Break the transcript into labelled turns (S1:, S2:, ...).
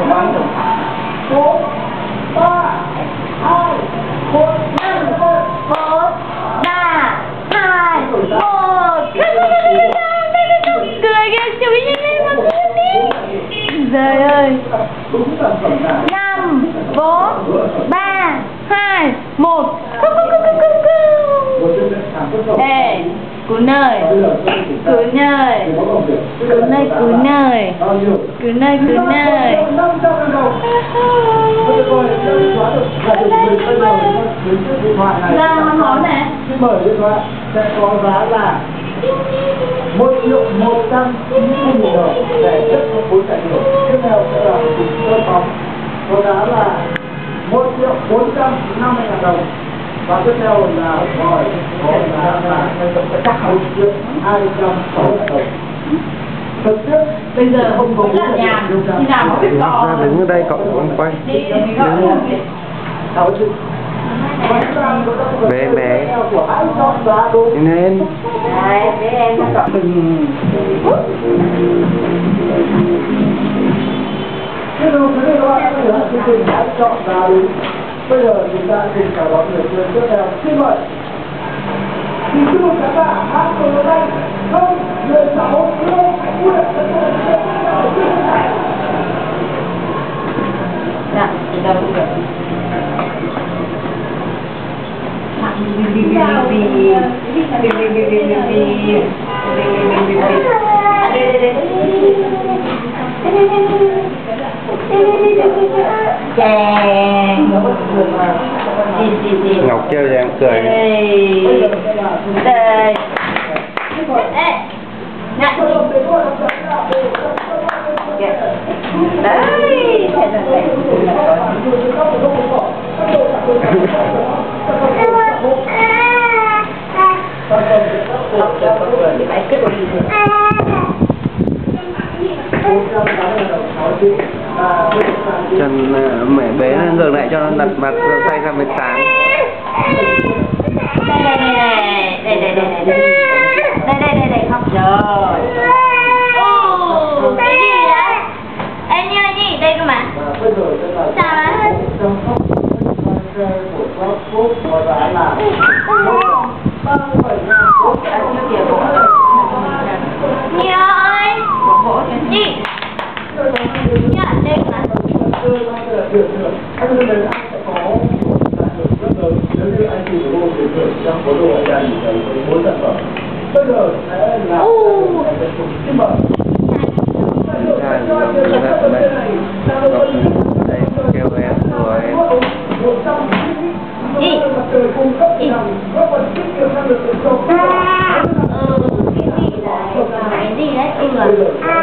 S1: 4, 3, 2, 1,
S2: 5, 4, 3, 2, 1. Cười kìa, chửi như thế mà cười đi. Trời ơi. 5, 4, 3, 2, 1. Ê, cú nơi. Cú nơi. Cú nơi, cú nơi. Cú nơi, cú nơi.
S1: Ra món này. Khi mở điện thoại sẽ có giá là 1.190.000 đồng để chấp cho 4 giải thưởng. Tiếp theo sẽ là một sơ phóng có giá là 1.450.000 đồng. Và tiếp theo là hỏi có giá là 1.260.000 đồng. Thực tiếp bây giờ không có là nhà khi nào biết có
S3: đứng ở đây cậu không quay bé bé đi lên
S2: Đấy, để em chọn.
S1: Thế rồi, quý vị và các bạn chương trình hãy chọn giá đúng. Bây giờ chúng ta cùng chào đón người chơi tiếp theo. Xin mời. Thì chúc mừng các bạn hát cùng đây 016 Lương Nguyễn.
S2: Dạ, thì đâu cũng được.
S3: Ngọc chơi cho em cười.
S2: Đây. Ê. Nhặt đi. Đấy.
S3: Chân mẹ bé lên dừng lại cho nó đặt mặt xoay ra 18.
S2: Đây không rồi. Cái gì đấy? Em như gì đây cơ mà? Sao đấy? Nhiều ơi. Gì? Dạ, đây mà.
S1: Bây giờ sẽ là xin mời.
S3: Đây kêu em rồi.
S2: Gì? Cái gì đấy?